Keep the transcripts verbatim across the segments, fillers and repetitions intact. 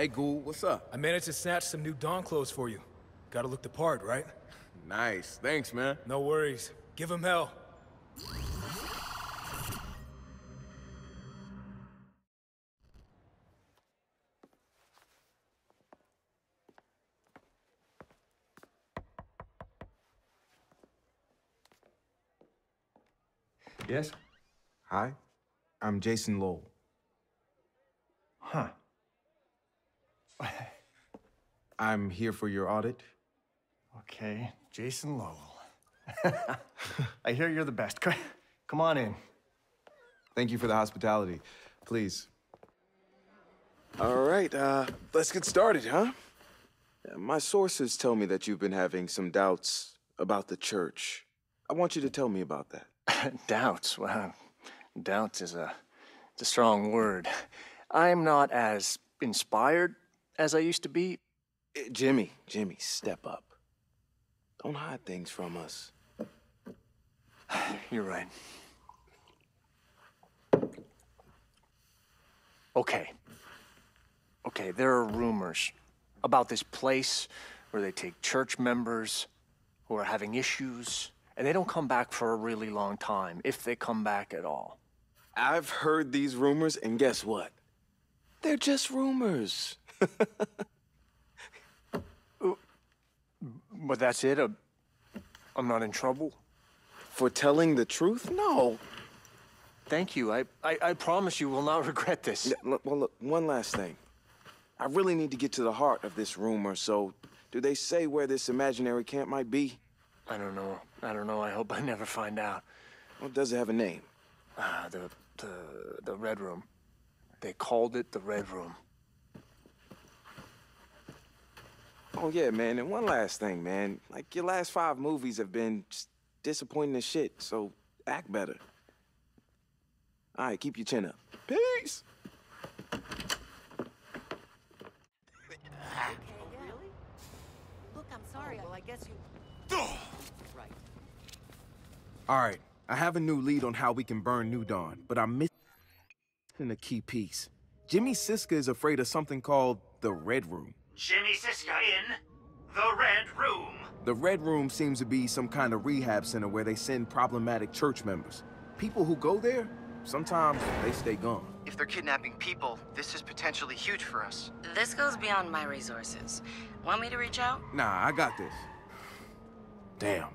Hey, Gould, what's up? I managed to snatch some new Dawn clothes for you. Gotta look the part, right? Nice. Thanks, man. No worries. Give him hell. Yes? Hi, I'm Jason Lowell. Huh. I'm here for your audit. Okay, Jason Lowell. I hear you're the best. C- Come on in. Thank you for the hospitality. Please. All right, uh, let's get started, huh? Yeah, my sources tell me that you've been having some doubts about the church. I want you to tell me about that. Doubts. Well, doubts is a, it's a strong word. I'm not as inspired as I used to be. Eh, Jimmy, Jimmy, step up. Don't hide things from us. You're right. Okay. Okay, there are rumors about this place where they take church members who are having issues, and they don't come back for a really long time, if they come back at all. I've heard these rumors, and guess what? They're just rumors. But that's it? Uh, I'm not in trouble? For telling the truth? No. Thank you. I, I, I promise you will not regret this. Yeah, look, well, look, one last thing. I really need to get to the heart of this rumor, so do they say where this imaginary camp might be? I don't know. I don't know. I hope I never find out. Well, does it have a name? Ah, the, the, the Red Room. They called it the Red Room. Oh, yeah, man, and one last thing, man. Like, your last five movies have been just disappointing as shit, so act better. All right, keep your chin up. Peace! Okay, really? Look, I'm sorry. Well, I guess you... Right. All right, I have a new lead on how we can burn New Dawn, but I'm missing a key piece. Jimmy Siska is afraid of something called the Red Room. Jimmy Siska in the Red Room. The Red Room seems to be some kind of rehab center where they send problematic church members. People who go there, sometimes they stay gone. If they're kidnapping people, this is potentially huge for us. This goes beyond my resources. Want me to reach out? Nah, I got this. Damn.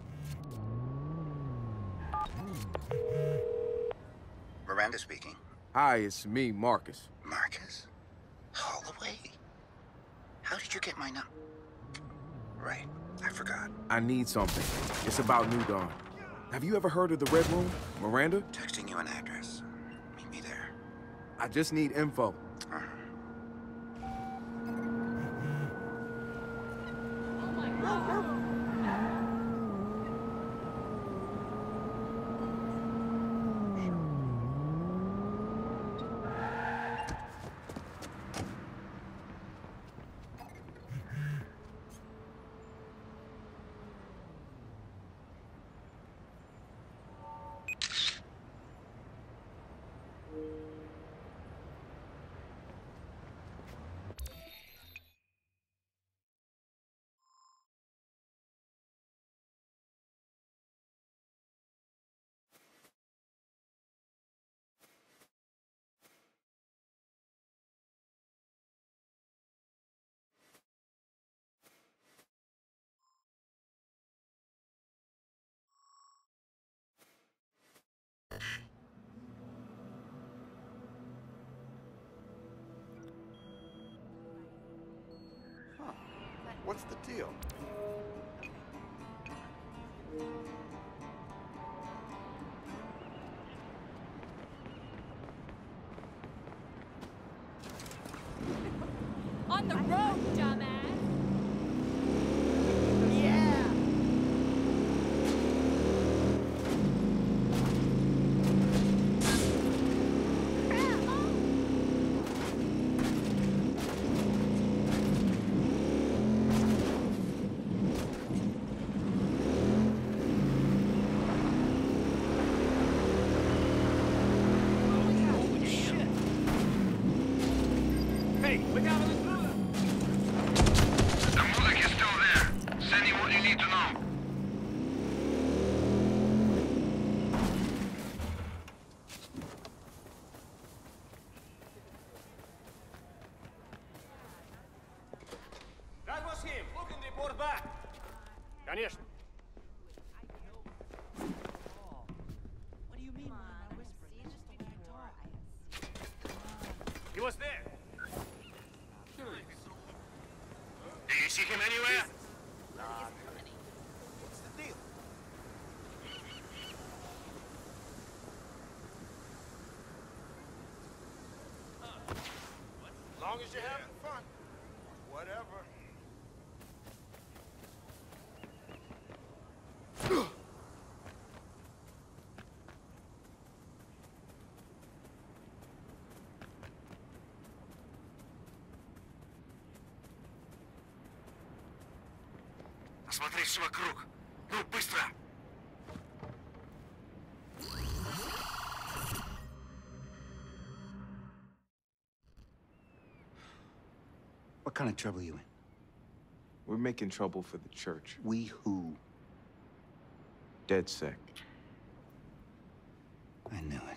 Miranda speaking. Hi, it's me, Marcus. Marcus? Holloway? How did you get my number? Right, I forgot. I need something. It's about New Dawn. Have you ever heard of the Red Room, Miranda? Texting you an address. Meet me there. I just need info. Uh-huh. Huh. What's the deal? On the road, dumbass! Yeah! Конечно. What do you mean? I'm whispering. Just a bad talk. He was there. Do you see him anywhere? What's the deal? As long as you're having fun. Whatever. Осмотрись вокруг. Ну, быстро! What kind of trouble you in? We're making trouble for the church. We who? DedSec. I knew it.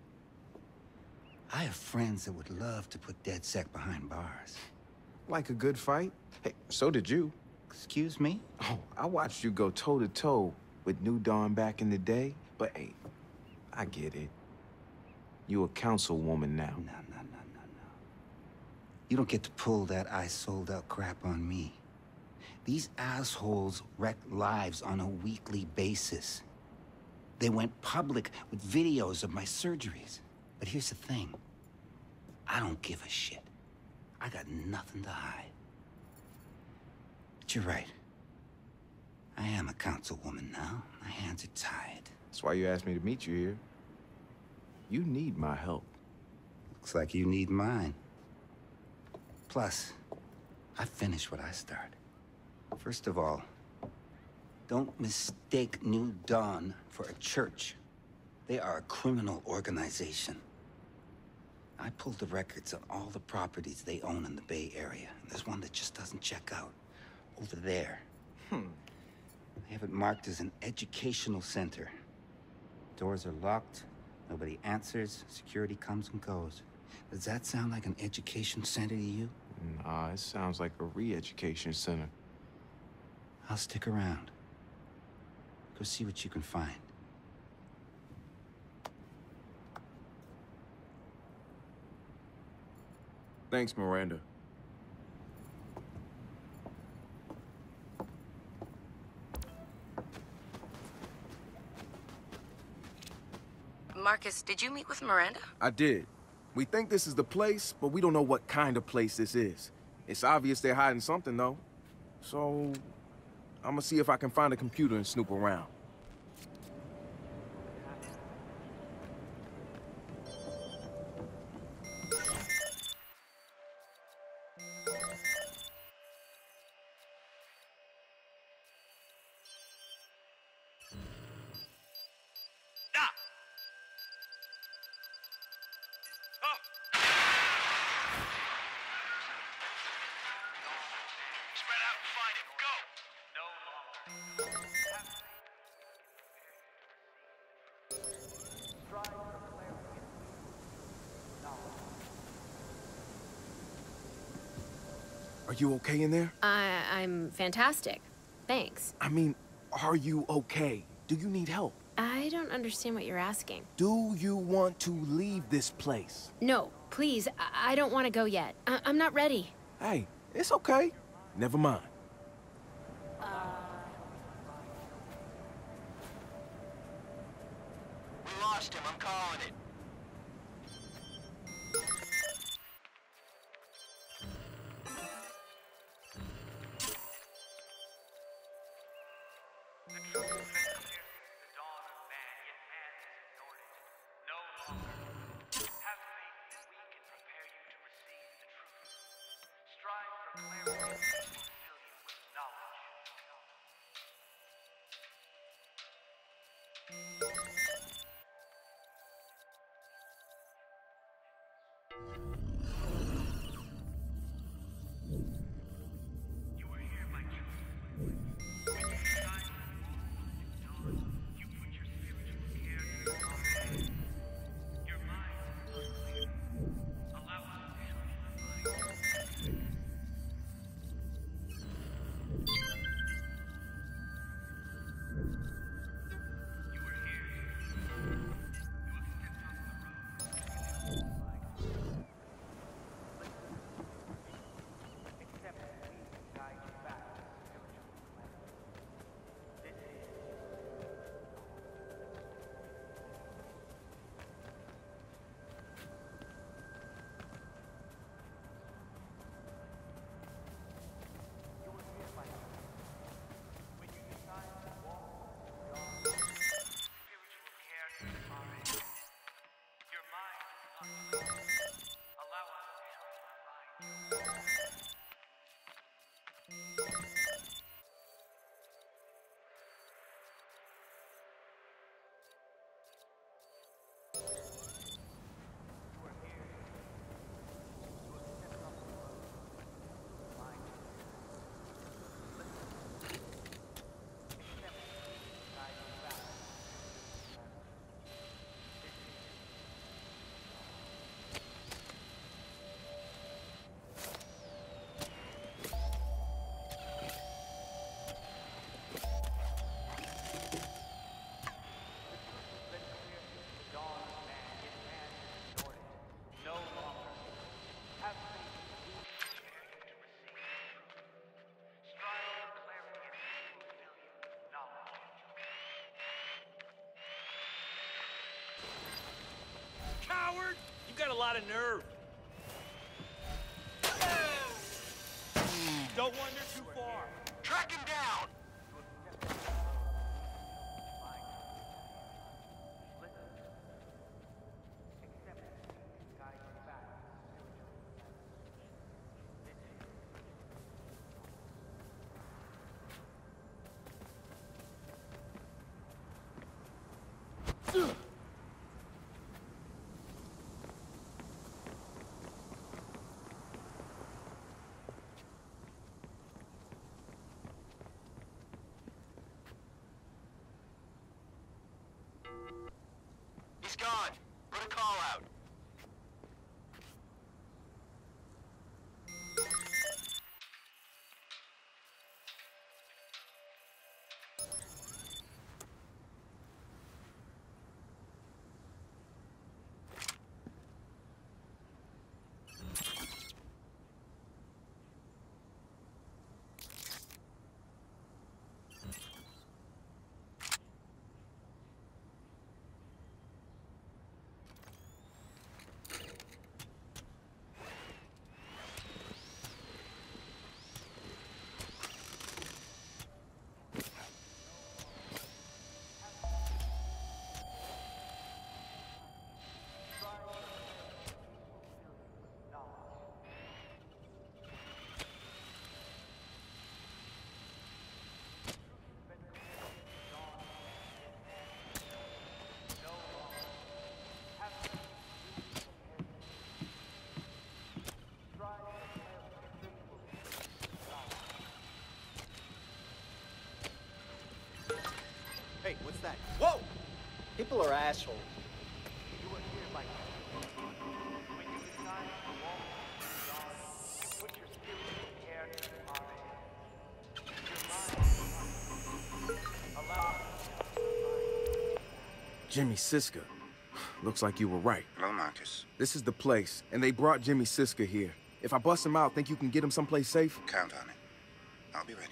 I have friends that would love to put DedSec behind bars. Like a good fight? Hey, so did you. Excuse me? Oh, I watched you go toe-to-toe with New Dawn back in the day, but hey, I get it. You a councilwoman now. No, no, no, no, no. You don't get to pull that I sold out crap on me. These assholes wreck lives on a weekly basis. They went public with videos of my surgeries. But here's the thing. I don't give a shit. I got nothing to hide. But you're right. I am a councilwoman now. My hands are tied. That's why you asked me to meet you here. You need my help. Looks like you need mine. Plus, I finished what I started. First of all, don't mistake New Dawn for a church. They are a criminal organization. I pulled the records on all the properties they own in the Bay Area. And there's one that just doesn't check out. Over there. Hmm. They have it marked as an educational center. Doors are locked. Nobody answers. Security comes and goes. Does that sound like an education center to you? Nah, it sounds like a re-education center. I'll stick around. Go see what you can find. Thanks, Miranda. Marcus, did you meet with Miranda? I did. We think this is the place, but we don't know what kind of place this is. It's obvious they're hiding something, though. So, I'm gonna see if I can find a computer and snoop around. Spread out and find him. Go! No longer. Are you okay in there? I, I'm fantastic. Thanks. I mean, are you okay? Do you need help? I don't understand what you're asking. Do you want to leave this place? No, please, I, I don't want to go yet. I I'm not ready. Hey, it's okay. Never mind. We lost him. I'm calling it. coward! You got a lot of nerve. Don't wander too far. Track him down! He's gone. Put a call out. Hey, what's that? Whoa! People are assholes. You were here by when you decide to walk you put your spirit in the air to your mind. Allow Jimmy Siska. Looks like you were right. Hello, Marcus. This is the place, and they brought Jimmy Siska here. If I bust him out, think you can get him someplace safe? Count on it. I'll be ready.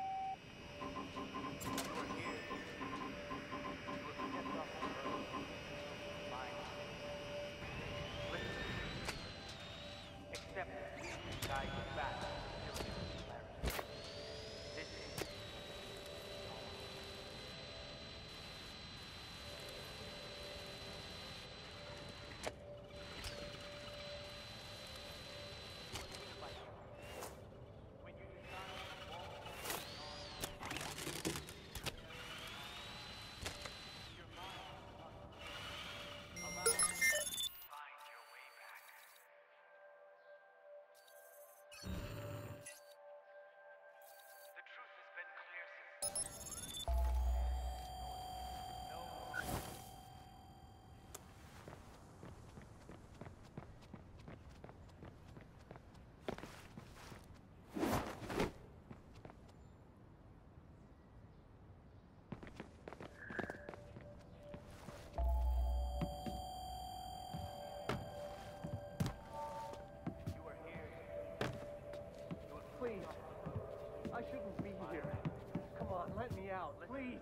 Please. I shouldn't be here. Come on, let me out, please.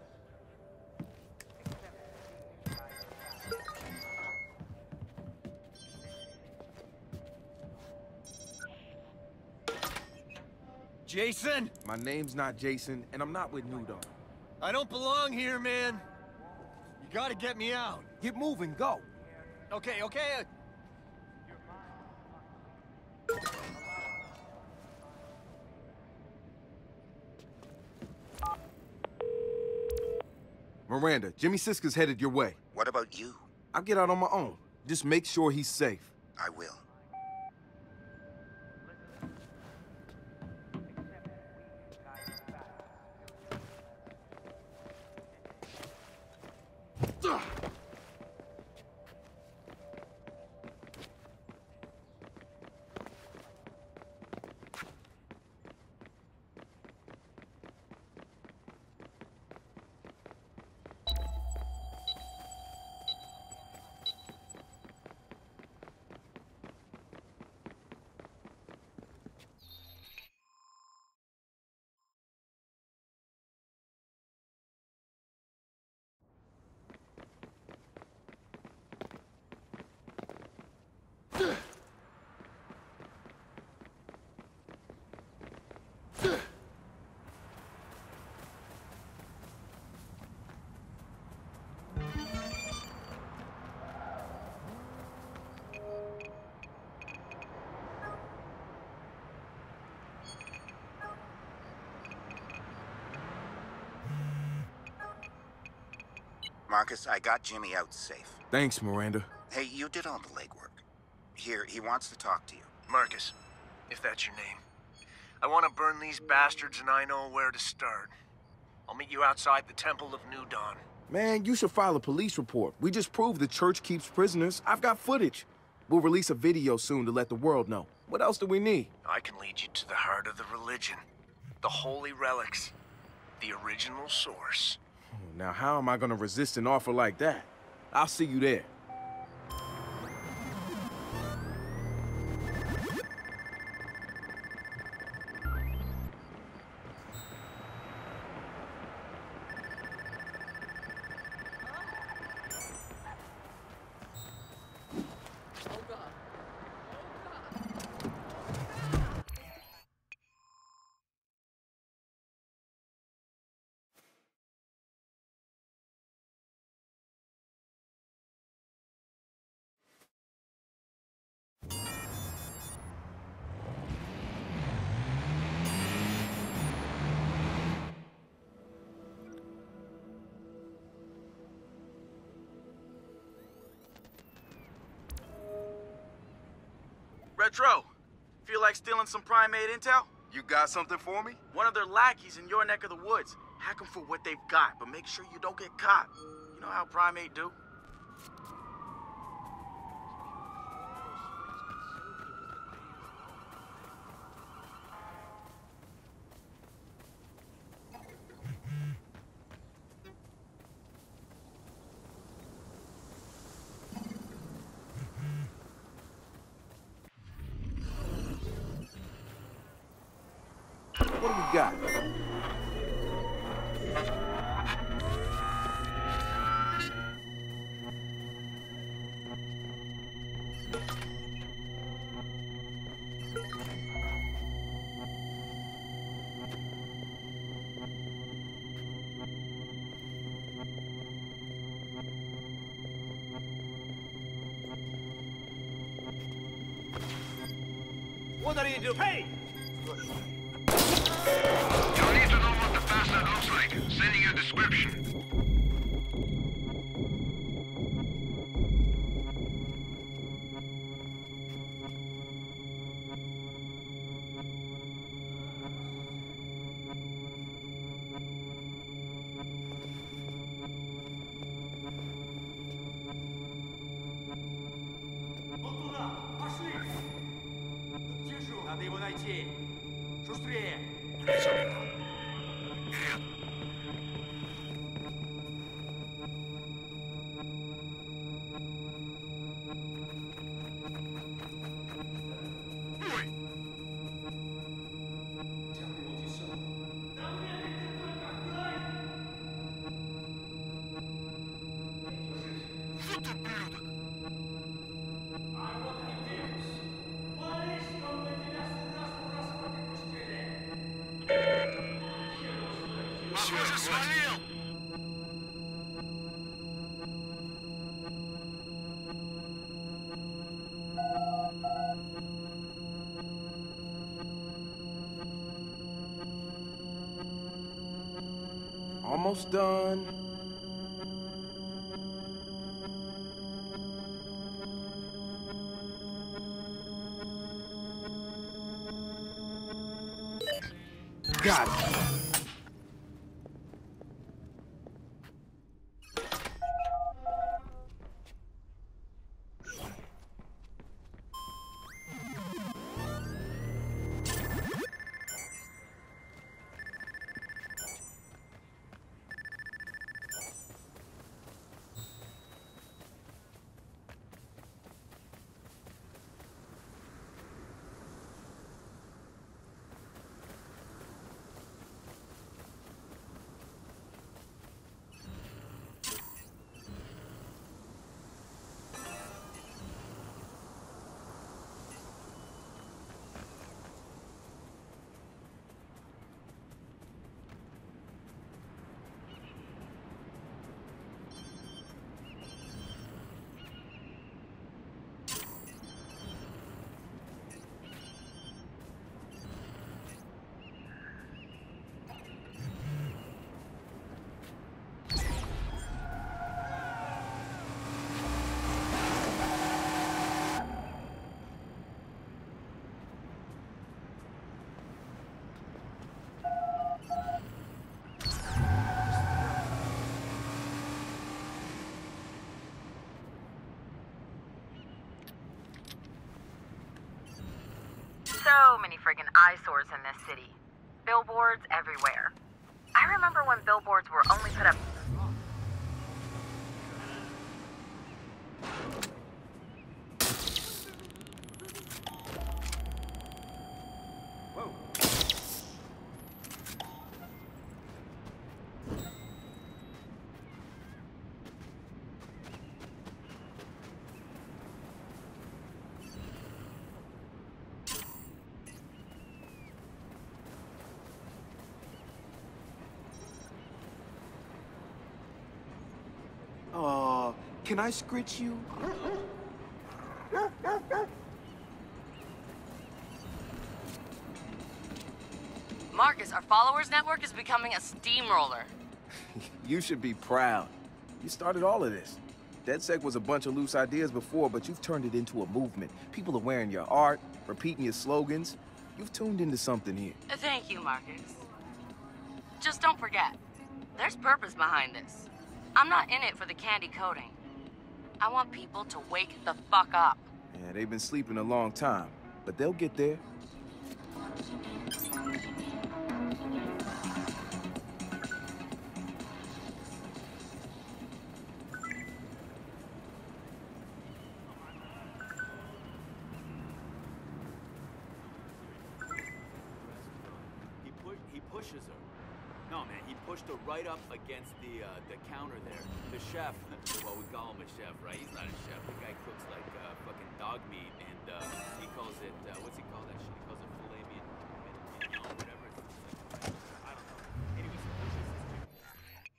Jason? My name's not Jason, and I'm not with New Dawn. I don't belong here, man. You gotta get me out. Get moving, go. Okay, okay. Miranda, Jimmy Siska's headed your way. What about you? I'll get out on my own. Just make sure he's safe. I will. Marcus, I got Jimmy out safe. Thanks, Miranda. Hey, you did all the legwork. Here, he wants to talk to you. Marcus, if that's your name. I want to burn these bastards and I know where to start. I'll meet you outside the Temple of New Dawn. Man, you should file a police report. We just proved the church keeps prisoners. I've got footage. We'll release a video soon to let the world know. What else do we need? I can lead you to the heart of the religion. The holy relics. The original source. Now, how am I gonna resist an offer like that? I'll see you there. Retro, feel like stealing some Primate intel? You got something for me? One of their lackeys in your neck of the woods. Hack them for what they've got, but make sure you don't get caught. You know how Primate do? What do we got? What are you doing? Hey! You'll need to know what the bastard looks like. Sending you a description. Надо его найти. Шустрее! Похоже, свалил! Almost done. Got it. so many friggin' eyesores in this city. Billboards everywhere. I remember when billboards were only put up... Uh, can I scritch you? Marcus, our followers network is becoming a steamroller. You should be proud. You started all of this. DedSec was a bunch of loose ideas before, but you've turned it into a movement. People are wearing your art, repeating your slogans. You've tuned into something here. Thank you, Marcus. Just don't forget, there's purpose behind this. I'm not in it for the candy coating. I want people to wake the fuck up. Yeah, they've been sleeping a long time, but they'll get there. He, pu he pushes her. No, man, he pushed her right up against the uh, the counter there. The chef, well, we call him a chef, right? He's not a chef. The guy cooks like uh, fucking dog meat, and uh, he calls it, uh, what's he call that shit? He calls it filet mignon, mignon, whatever. It's like, I don't know. Anyways, he pushes his chick.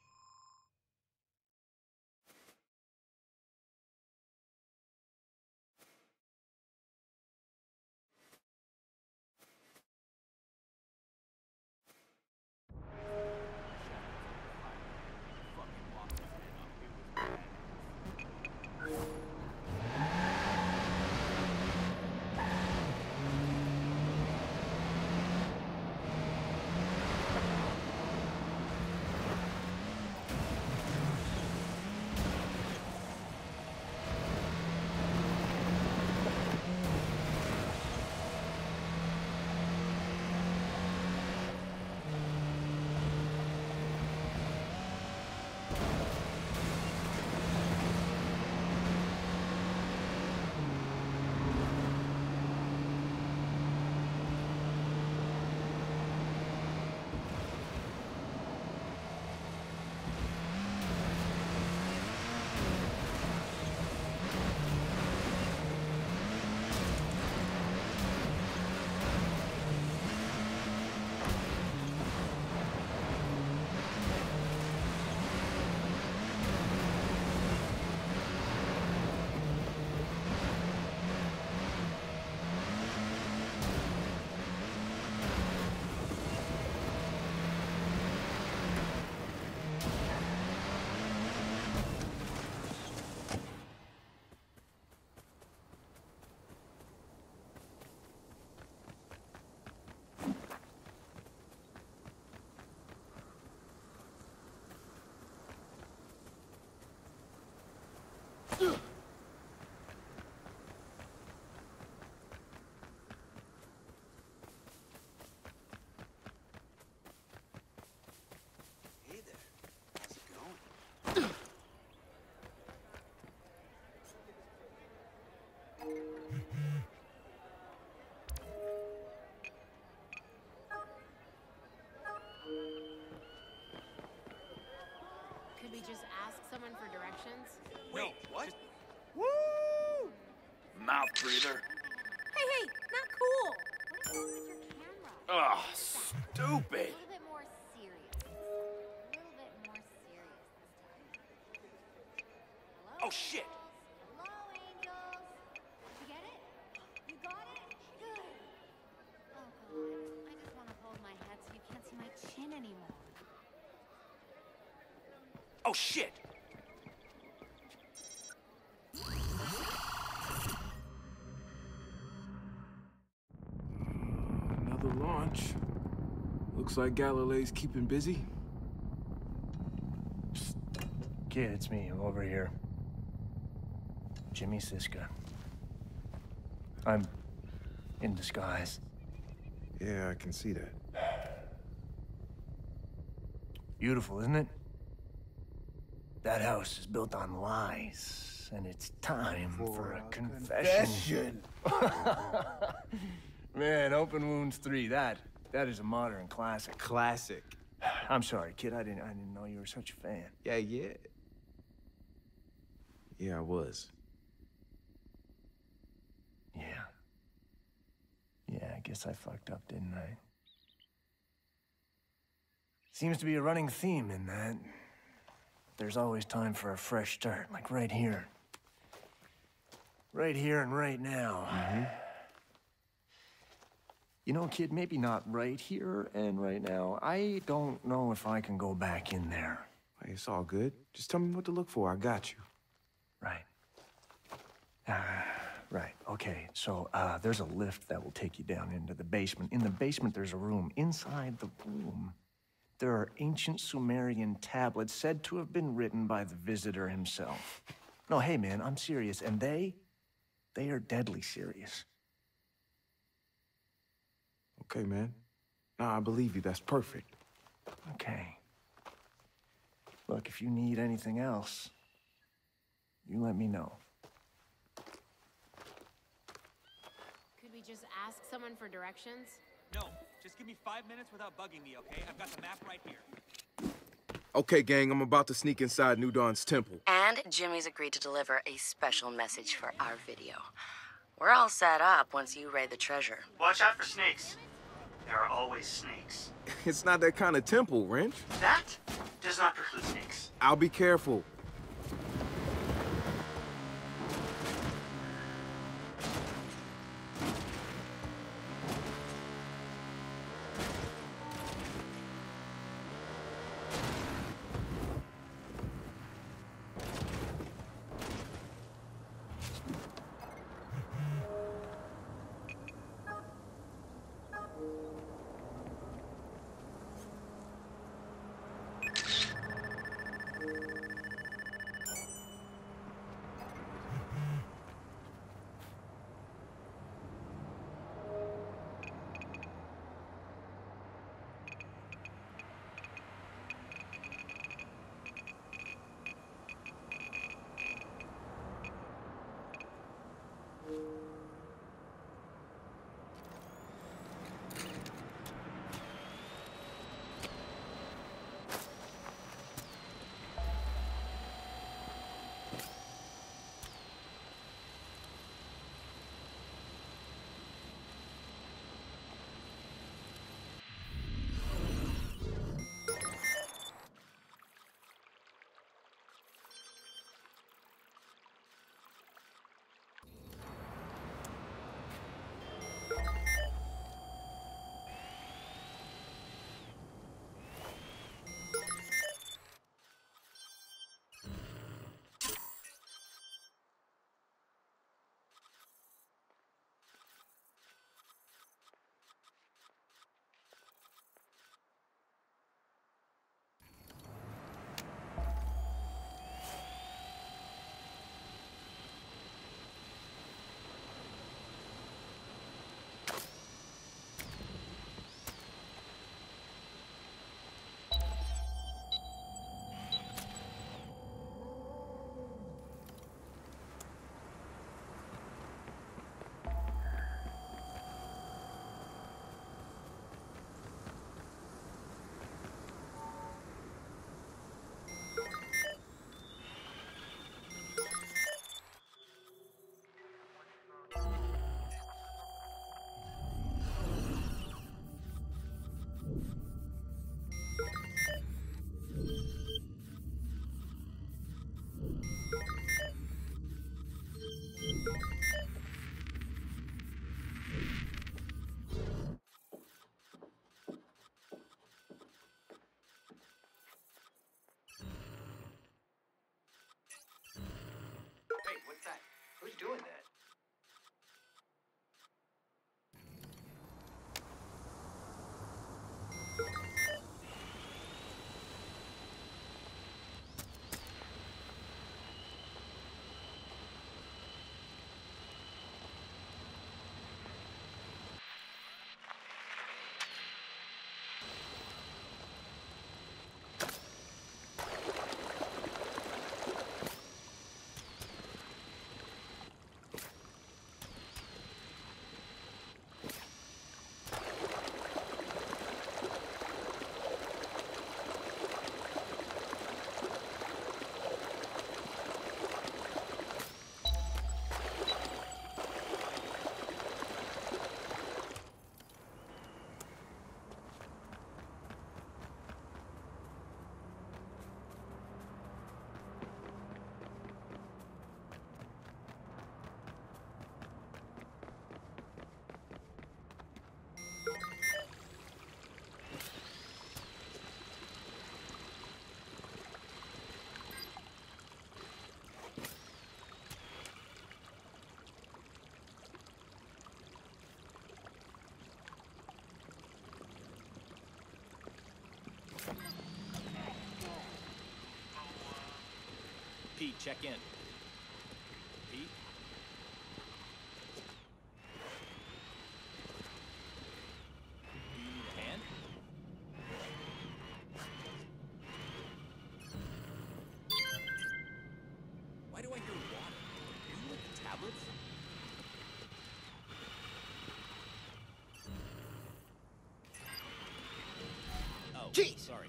Could we just ask someone for directions? Wait, what? Woo! Mouth breather. Hey, hey, not cool! What is wrong with your camera? Ugh, stupid. A little bit more serious. A little bit more serious this time. Hello? Oh, shit. Hello, angels. You get it? You got it? Good. Oh, God. I just want to hold my head so you can't see my chin anymore. Oh, shit. Another launch. Looks like Galilee's keeping busy. Kid, it's me. I'm over here. Jimmy Siska. I'm in disguise. Yeah, I can see that. Beautiful, isn't it? That house is built on lies, and it's time for, for a, a confession. confession. Man, Open Wounds three, that that is a modern classic. Classic. I'm sorry, kid. I didn't I didn't know you were such a fan. Yeah, yeah. Yeah, I was. Yeah. Yeah, I guess I fucked up, didn't I? Seems to be a running theme in that. There's always time for a fresh start, like right here. Right here and right now. Mm-hmm. You know, kid, maybe not right here and right now. I don't know if I can go back in there. Hey, it's all good. Just tell me what to look for. I got you. Right. Uh, right. Okay. So, uh, there's a lift that will take you down into the basement. In the basement, there's a room. Inside the room, there are ancient Sumerian tablets said to have been written by the visitor himself. No, hey, man, I'm serious. And they, they are deadly serious. Okay, man. Nah, I believe you. That's perfect. Okay. Look, if you need anything else, you let me know. Could we just ask someone for directions? No, just give me five minutes without bugging me, okay? I've got the map right here. Okay, gang, I'm about to sneak inside New Dawn's temple. And Jimmy's agreed to deliver a special message for our video. We're all set up once you raid the treasure. Watch out for snakes. There are always snakes. It's not that kind of temple, Wrench. That does not preclude snakes. I'll be careful. Who's doing that? Pete, check in. Pete? Do you need a hand? Why do I hear water? Are you like the tablets? Oh, Jeez. sorry.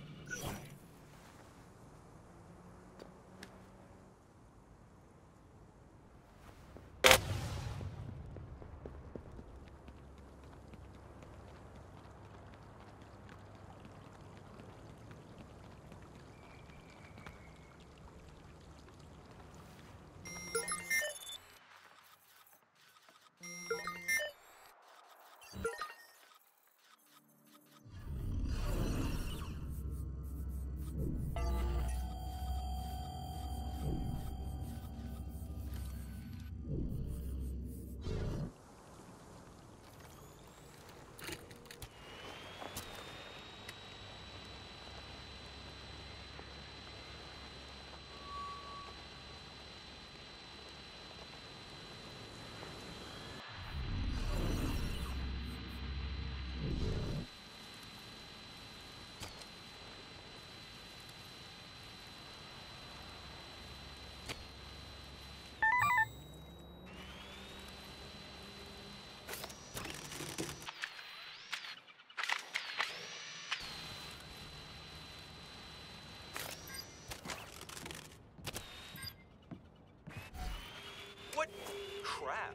What crap?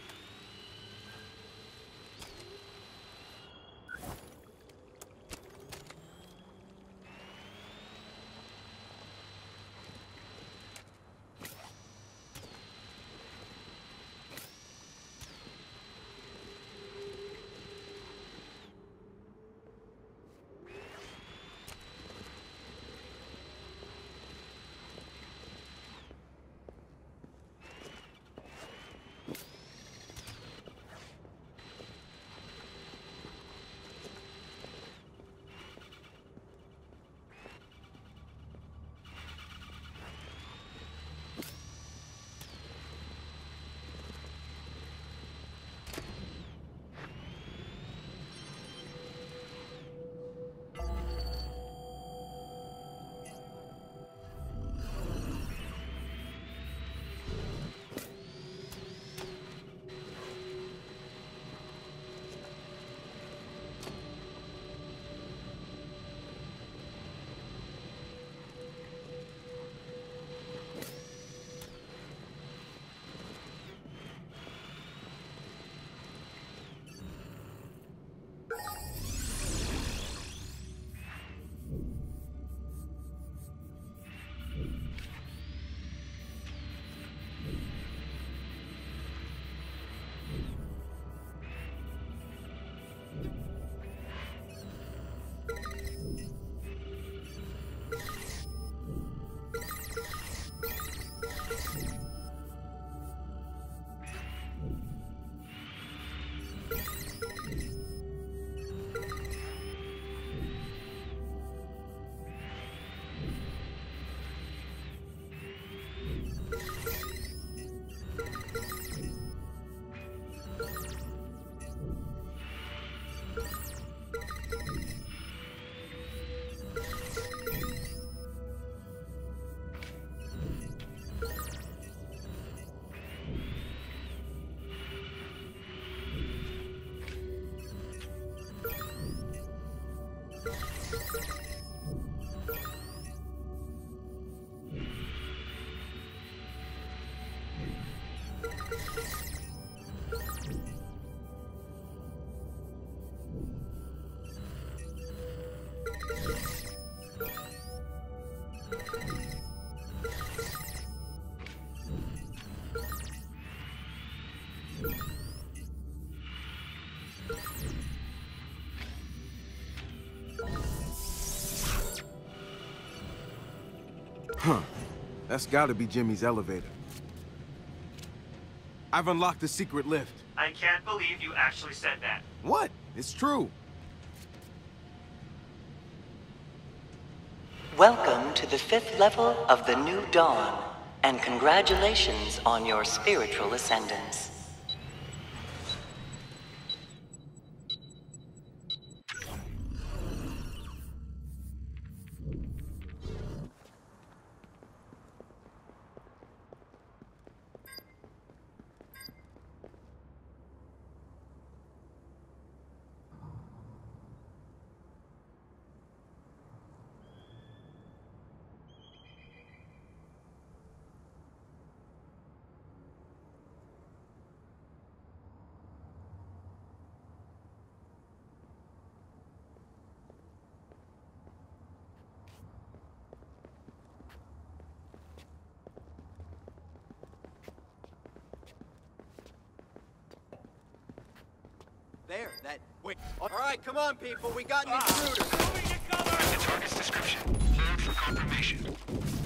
Huh. That's gotta be Jimmy's elevator. I've unlocked the secret lift. I can't believe you actually said that. What? It's true. Welcome to the fifth level of the New Dawn. and congratulations on your spiritual ascendance. There, that... Wait. All right, come on, people. We got an intruder. The target's description. Hold for confirmation.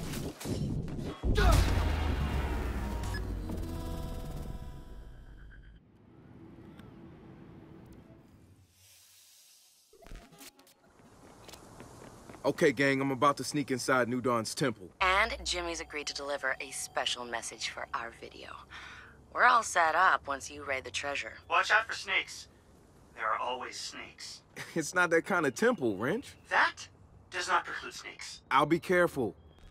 Okay, gang, I'm about to sneak inside New Dawn's temple. And Jimmy's agreed to deliver a special message for our video. We're all set up once you raid the treasure. Watch out for snakes. There are always snakes. It's not that kind of temple, Wrench. That does not preclude snakes. I'll be careful.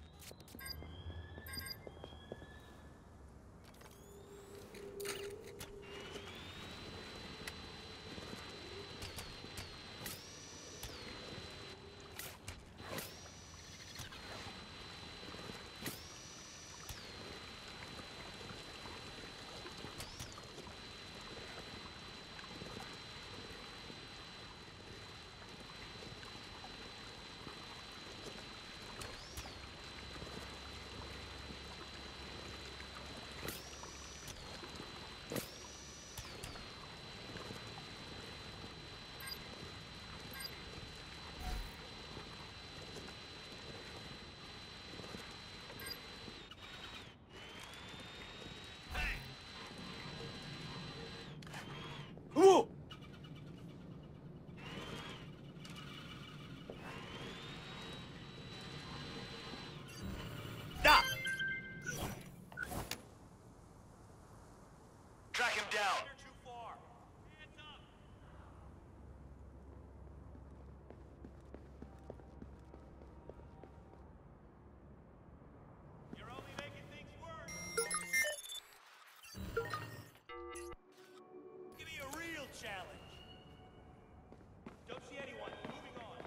Ooh! Stop! Track him down. Challenge. Don't see anyone. Moving on.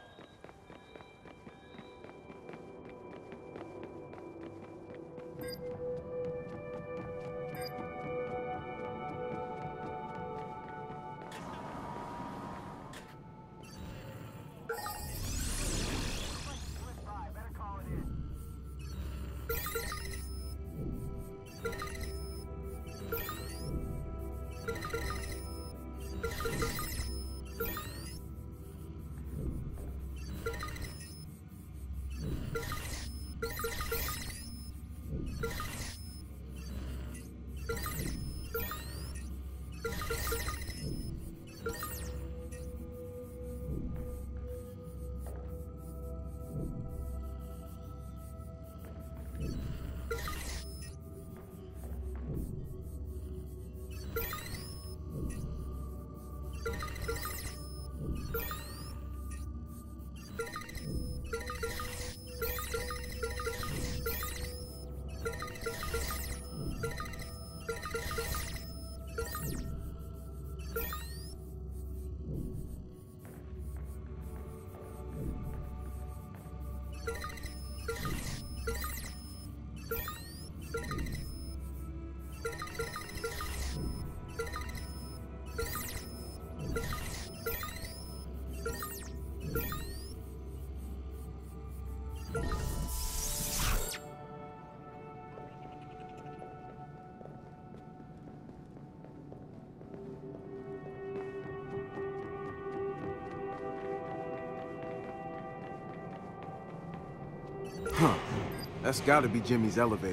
Huh. That's gotta be Jimmy's elevator.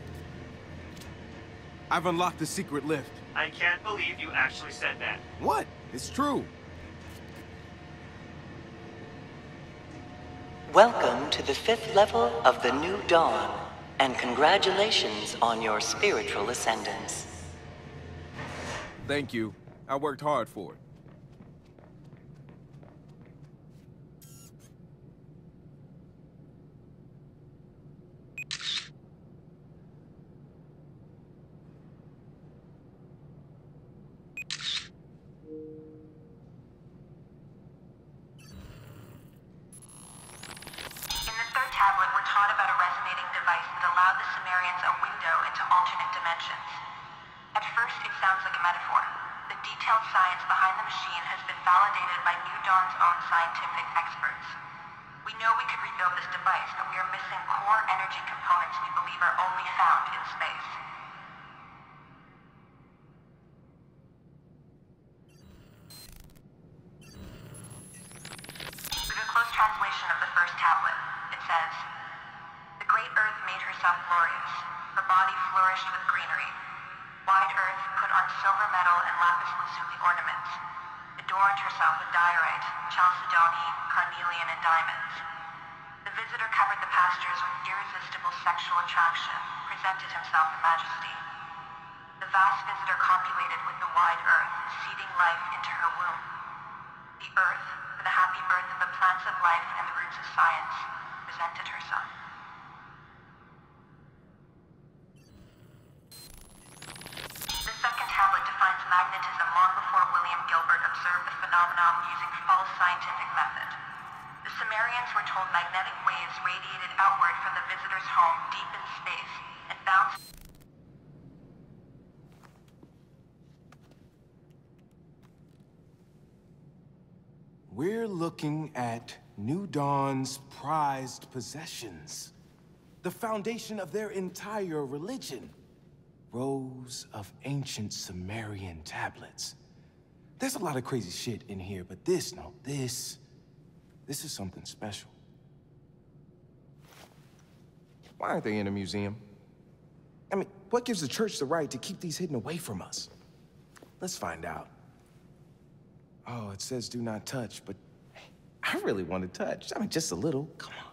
I've unlocked the secret lift. I can't believe you actually said that. What? It's true. Welcome to the fifth level of the New Dawn. And congratulations on your spiritual ascendance. Thank you. I worked hard for it. Tablet, we're taught about a resonating device that allowed the Sumerians a window into alternate dimensions. At first, it sounds like a metaphor. The detailed science behind the machine has been validated by New Dawn's own scientific experts. We know we could rebuild this device, but we are missing core energy components we believe are only found in space. We have a close translation of the first tablet. It says, "The great earth made herself glorious. Her body flourished with greenery. Wide earth put on silver metal and lapis lazuli ornaments. Adorned herself with diorite, chalcedony, carnelian, and diamonds. The visitor covered the pastures with irresistible sexual attraction, presented himself in majesty. The vast visitor copulated with the wide earth, seeding life into her womb. The earth, for the happy birth of the plants of life and the roots of science, presented her son." The second tablet defines magnetism long before William Gilbert observed the phenomenon using false scientific method. The Sumerians were told magnetic waves radiated outward from the visitor's home deep in space and bounced. We're looking at New Dawn's prized possessions. The foundation of their entire religion. Rows of ancient Sumerian tablets. There's a lot of crazy shit in here, but this, no, this... This is something special. Why aren't they in a museum? I mean, what gives the church the right to keep these hidden away from us? Let's find out. Oh, it says do not touch, but I really want to touch. I mean, just a little. Come on.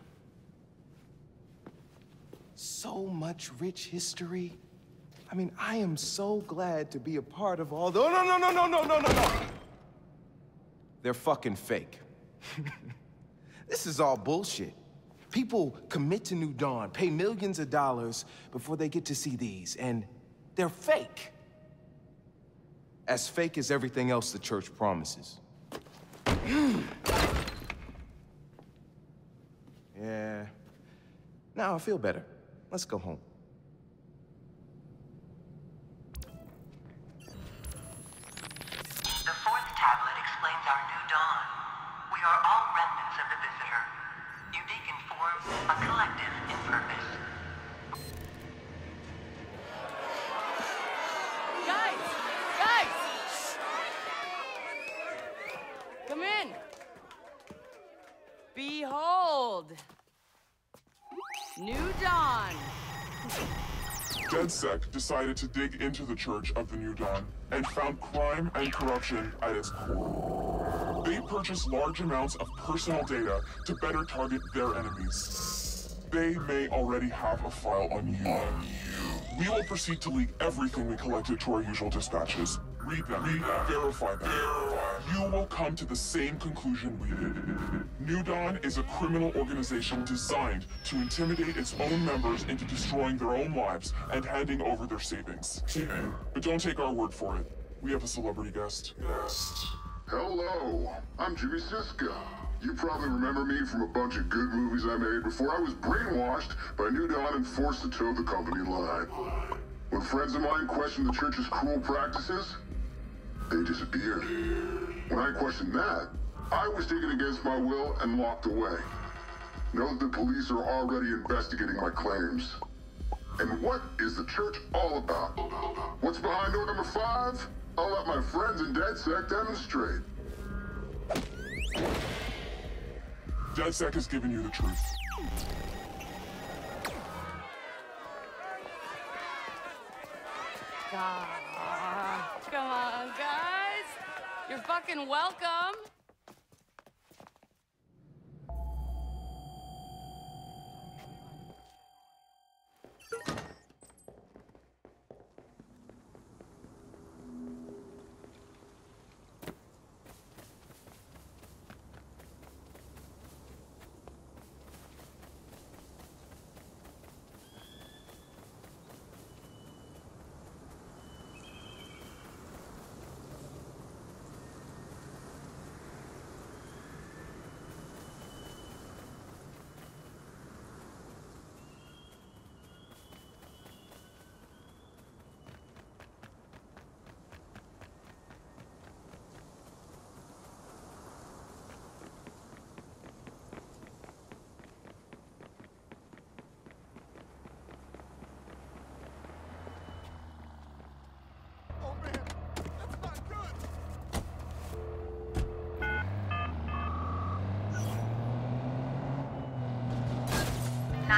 So much rich history. I mean, I am so glad to be a part of all the... Oh, no, no, no, no, no, no, no, no! They're fucking fake. This is all bullshit. People commit to New Dawn, pay millions of dollars before they get to see these, and they're fake. As fake as everything else the church promises. Yeah. Now I feel better. Let's go home. The fourth tablet explains our new dawn. We are all remnants of the visitor, unique in form, a collective in purpose. Guys! Guys! Come in! Behold! New Dawn! DedSec decided to dig into the Church of the New Dawn and found crime and corruption at its core. They purchased large amounts of personal data to better target their enemies. They may already have a file on you. On you. We will proceed to leak everything we collected to our usual dispatches. Read them, Read them. verify them. Verify. You will come to the same conclusion we did. New Dawn is a criminal organization designed to intimidate its own members into destroying their own lives and handing over their savings. But don't take our word for it. We have a celebrity guest. Guest. Hello, I'm Jimmy Siska. You probably remember me from a bunch of good movies I made before I was brainwashed by New Dawn and forced to toe the company line. When friends of mine questioned the church's cruel practices, they disappeared. When I questioned that, I was taken against my will and locked away. Know that the police are already investigating my claims. And what is the church all about? What's behind door number five? I'll let my friends in DedSec demonstrate. DedSec has given you the truth. Ah, come on, guys. You're fucking welcome.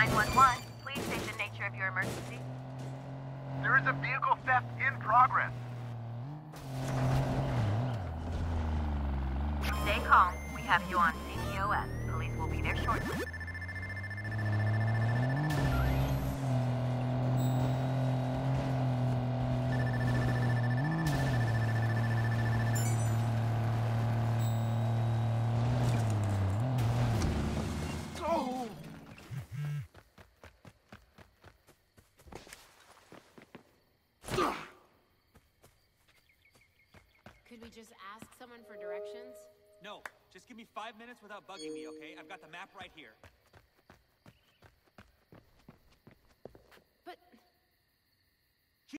nine one one, please state the nature of your emergency. There is a vehicle theft in progress. Stay calm. We have you on C P O S. Police will be there shortly. Could we just ask someone for directions? No, just give me five minutes without bugging me, okay? I've got the map right here.